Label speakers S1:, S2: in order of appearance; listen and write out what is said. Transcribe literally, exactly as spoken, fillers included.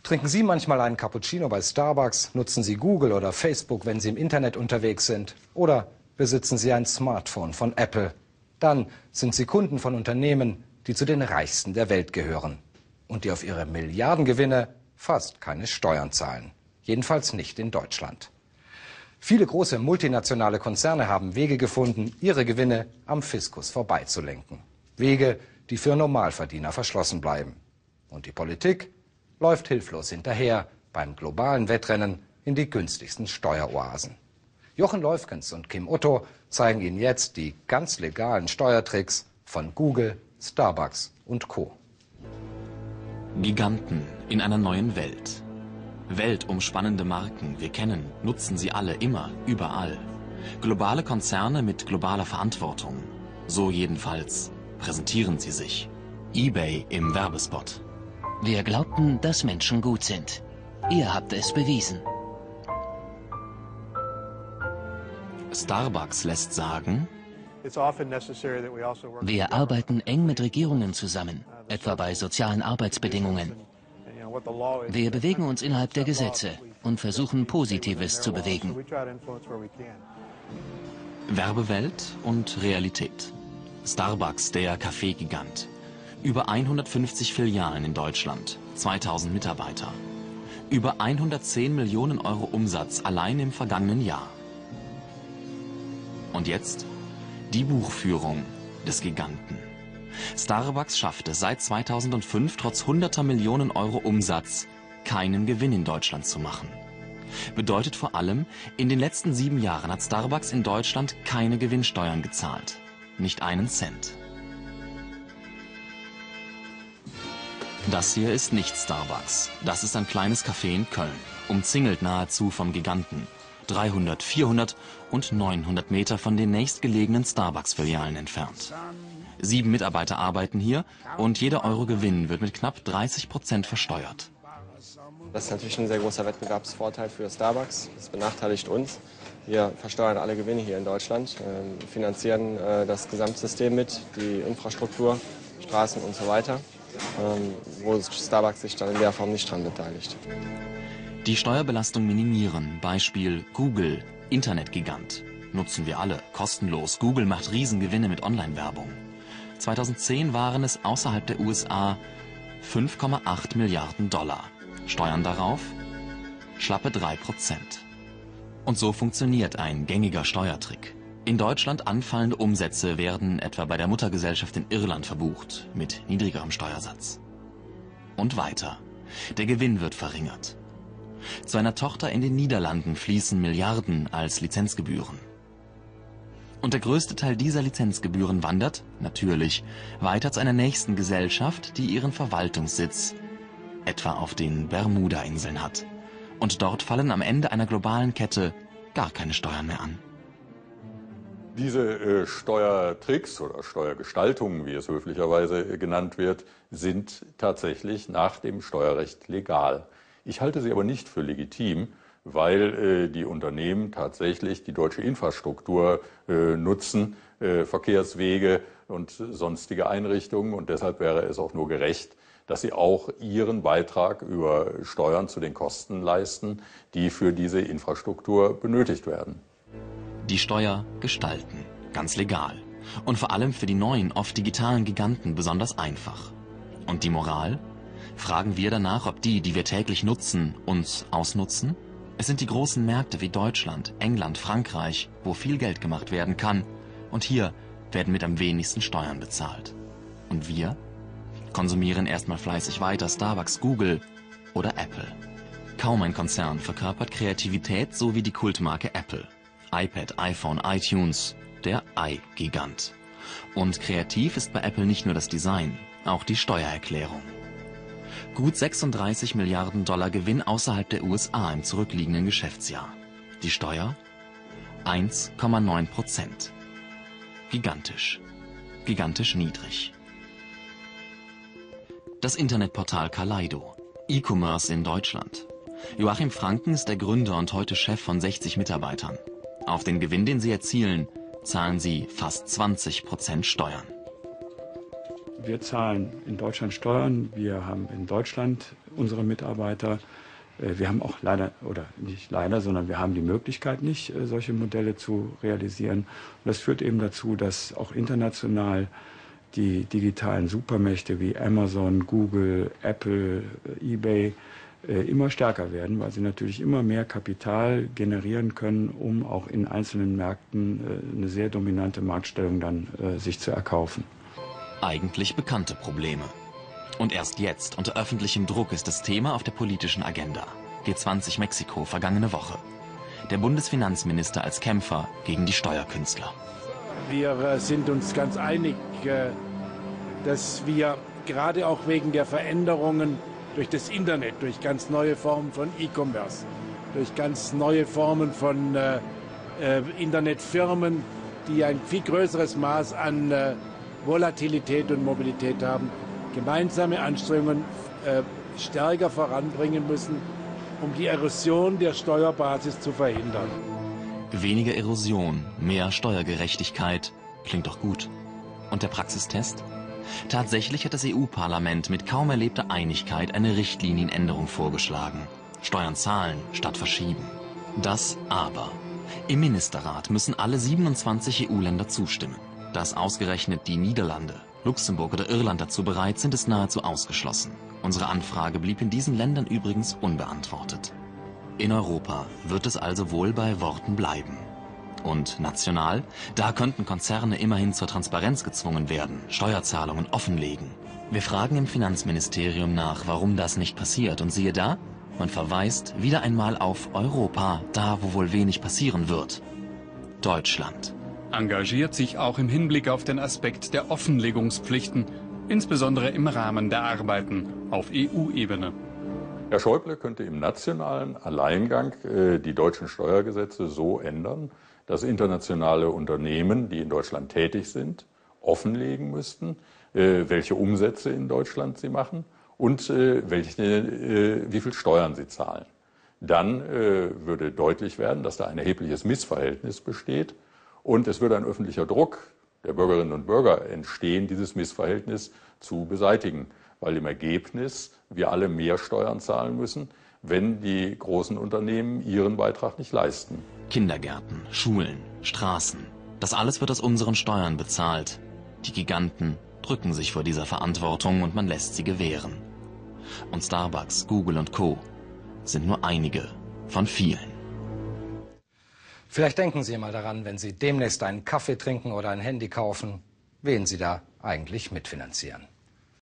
S1: Trinken Sie manchmal einen Cappuccino bei Starbucks? Nutzen Sie Google oder Facebook, wenn Sie im Internet unterwegs sind? Oder besitzen Sie ein Smartphone von Apple? Dann sind Sie Kunden von Unternehmen, die zu den reichsten der Welt gehören und die auf ihre Milliardengewinne fast keine Steuern zahlen. Jedenfalls nicht in Deutschland. Viele große multinationale Konzerne haben Wege gefunden, ihre Gewinne am Fiskus vorbeizulenken. Wege, die für Normalverdiener verschlossen bleiben. Und die Politik läuft hilflos hinterher beim globalen Wettrennen in die günstigsten Steueroasen. Jochen Leufkens und Kim Otto zeigen Ihnen jetzt die ganz legalen Steuertricks von Google, Starbucks und Co.
S2: Giganten in einer neuen Welt. Weltumspannende Marken, wir kennen, nutzen sie alle, immer, überall. Globale Konzerne mit globaler Verantwortung. So jedenfalls präsentieren sie sich. eBay im Werbespot.
S3: Wir glaubten, dass Menschen gut sind. Ihr habt es bewiesen.
S2: Starbucks lässt sagen,
S3: wir arbeiten eng mit Regierungen zusammen, etwa bei sozialen Arbeitsbedingungen. Wir bewegen uns innerhalb der Gesetze und versuchen, Positives zu bewegen.
S2: Werbewelt und Realität. Starbucks, der Kaffeegigant. Über hundertfünfzig Filialen in Deutschland, zweitausend Mitarbeiter. Über hundertzehn Millionen Euro Umsatz allein im vergangenen Jahr. Und jetzt die Buchführung des Giganten. Starbucks schafft es seit zweitausendfünf trotz hunderter Millionen Euro Umsatz keinen Gewinn in Deutschland zu machen. Bedeutet vor allem, in den letzten sieben Jahren hat Starbucks in Deutschland keine Gewinnsteuern gezahlt. Nicht einen Cent. Das hier ist nicht Starbucks. Das ist ein kleines Café in Köln, umzingelt nahezu vom Giganten. dreihundert, vierhundert und neunhundert Meter von den nächstgelegenen Starbucks-Filialen entfernt. Sieben Mitarbeiter arbeiten hier und jeder Euro Gewinn wird mit knapp dreißig Prozent versteuert.
S4: Das ist natürlich ein sehr großer Wettbewerbsvorteil für Starbucks. Das benachteiligt uns. Wir versteuern alle Gewinne hier in Deutschland, äh, finanzieren äh, das Gesamtsystem mit, die Infrastruktur, Straßen und so weiter, ähm, wo Starbucks sich dann in der Form nicht dran beteiligt.
S2: Die Steuerbelastung minimieren, Beispiel Google, Internetgigant. Nutzen wir alle, kostenlos. Google macht Riesengewinne mit Online-Werbung. zweitausendzehn waren es außerhalb der U S A fünf Komma acht Milliarden Dollar. Steuern darauf? Schlappe drei Prozent. Und so funktioniert ein gängiger Steuertrick. In Deutschland anfallende Umsätze werden etwa bei der Muttergesellschaft in Irland verbucht, mit niedrigerem Steuersatz. Und weiter. Der Gewinn wird verringert. Zu einer Tochter in den Niederlanden fließen Milliarden als Lizenzgebühren. Und der größte Teil dieser Lizenzgebühren wandert, natürlich, weiter zu einer nächsten Gesellschaft, die ihren Verwaltungssitz etwa auf den Bermuda-Inseln hat. Und dort fallen am Ende einer globalen Kette gar keine Steuern mehr an.
S5: Diese äh, Steuertricks oder Steuergestaltungen, wie es höflicherweise äh, genannt wird, sind tatsächlich nach dem Steuerrecht legal. Ich halte sie aber nicht für legitim, weil äh, die Unternehmen tatsächlich die deutsche Infrastruktur äh, nutzen, äh, Verkehrswege und sonstige Einrichtungen. Und deshalb wäre es auch nur gerecht, dass sie auch ihren Beitrag über Steuern zu den Kosten leisten, die für diese Infrastruktur benötigt werden.
S2: Die Steuer gestalten, ganz legal. Und vor allem für die neuen, oft digitalen Giganten besonders einfach. Und die Moral? Fragen wir danach, ob die, die wir täglich nutzen, uns ausnutzen? Es sind die großen Märkte wie Deutschland, England, Frankreich, wo viel Geld gemacht werden kann. Und hier werden mit am wenigsten Steuern bezahlt. Und wir konsumieren erstmal fleißig weiter Starbucks, Google oder Apple. Kaum ein Konzern verkörpert Kreativität so wie die Kultmarke Apple. iPad, iPhone, iTunes, der i-Gigant. Und kreativ ist bei Apple nicht nur das Design, auch die Steuererklärung. Gut sechsunddreißig Milliarden Dollar Gewinn außerhalb der U S A im zurückliegenden Geschäftsjahr. Die Steuer? eins Komma neun Prozent. Gigantisch. Gigantisch niedrig. Das Internetportal Kaleido. E-Commerce in Deutschland. Joachim Franken ist der Gründer und heute Chef von sechzig Mitarbeitern. Auf den Gewinn, den sie erzielen, zahlen sie fast zwanzig Prozent Steuern.
S6: Wir zahlen in Deutschland Steuern. Wir haben in Deutschland unsere Mitarbeiter. Wir haben auch leider, oder nicht leider, sondern wir haben die Möglichkeit nicht, solche Modelle zu realisieren. Und das führt eben dazu, dass auch international die digitalen Supermächte wie Amazon, Google, Apple, eBay immer stärker werden, weil sie natürlich immer mehr Kapital generieren können, um auch in einzelnen Märkten eine sehr dominante Marktstellung dann sich zu erkaufen.
S2: Eigentlich bekannte Probleme. Und erst jetzt, unter öffentlichem Druck, ist das Thema auf der politischen Agenda. G zwanzig Mexiko vergangene Woche. Der Bundesfinanzminister als Kämpfer gegen die Steuerkünstler.
S7: Wir sind uns ganz einig, dass wir gerade auch wegen der Veränderungen durch das Internet, durch ganz neue Formen von E-Commerce, durch ganz neue Formen von äh, Internetfirmen, die ein viel größeres Maß an äh, Volatilität und Mobilität haben, gemeinsame Anstrengungen äh, stärker voranbringen müssen, um die Erosion der Steuerbasis zu verhindern.
S2: Weniger Erosion, mehr Steuergerechtigkeit, klingt doch gut. Und der Praxistest? Tatsächlich hat das E U-Parlament mit kaum erlebter Einigkeit eine Richtlinienänderung vorgeschlagen. Steuern zahlen statt verschieben. Das aber. Im Ministerrat müssen alle siebenundzwanzig E U-Länder zustimmen. Dass ausgerechnet die Niederlande, Luxemburg oder Irland dazu bereit sind, ist nahezu ausgeschlossen. Unsere Anfrage blieb in diesen Ländern übrigens unbeantwortet. In Europa wird es also wohl bei Worten bleiben. Und national? Da könnten Konzerne immerhin zur Transparenz gezwungen werden, Steuerzahlungen offenlegen. Wir fragen im Finanzministerium nach, warum das nicht passiert. Und siehe da, man verweist wieder einmal auf Europa, da wo wohl wenig passieren wird. Deutschland.
S8: Engagiert sich auch im Hinblick auf den Aspekt der Offenlegungspflichten, insbesondere im Rahmen der Arbeiten auf E U-Ebene.
S5: Herr Schäuble könnte im nationalen Alleingang äh, die deutschen Steuergesetze so ändern, dass internationale Unternehmen, die in Deutschland tätig sind, offenlegen müssten, äh, welche Umsätze in Deutschland sie machen und äh, welche, äh, wie viel Steuern sie zahlen. Dann äh, würde deutlich werden, dass da ein erhebliches Missverhältnis besteht und es würde ein öffentlicher Druck der Bürgerinnen und Bürger entstehen, dieses Missverhältnis zu beseitigen, weil im Ergebnis wir alle mehr Steuern zahlen müssen, wenn die großen Unternehmen ihren Beitrag nicht leisten.
S2: Kindergärten, Schulen, Straßen, das alles wird aus unseren Steuern bezahlt. Die Giganten drücken sich vor dieser Verantwortung und man lässt sie gewähren. Und Starbucks, Google und Co. sind nur einige von vielen.
S1: Vielleicht denken Sie mal daran, wenn Sie demnächst einen Kaffee trinken oder ein Handy kaufen, wen Sie da eigentlich mitfinanzieren.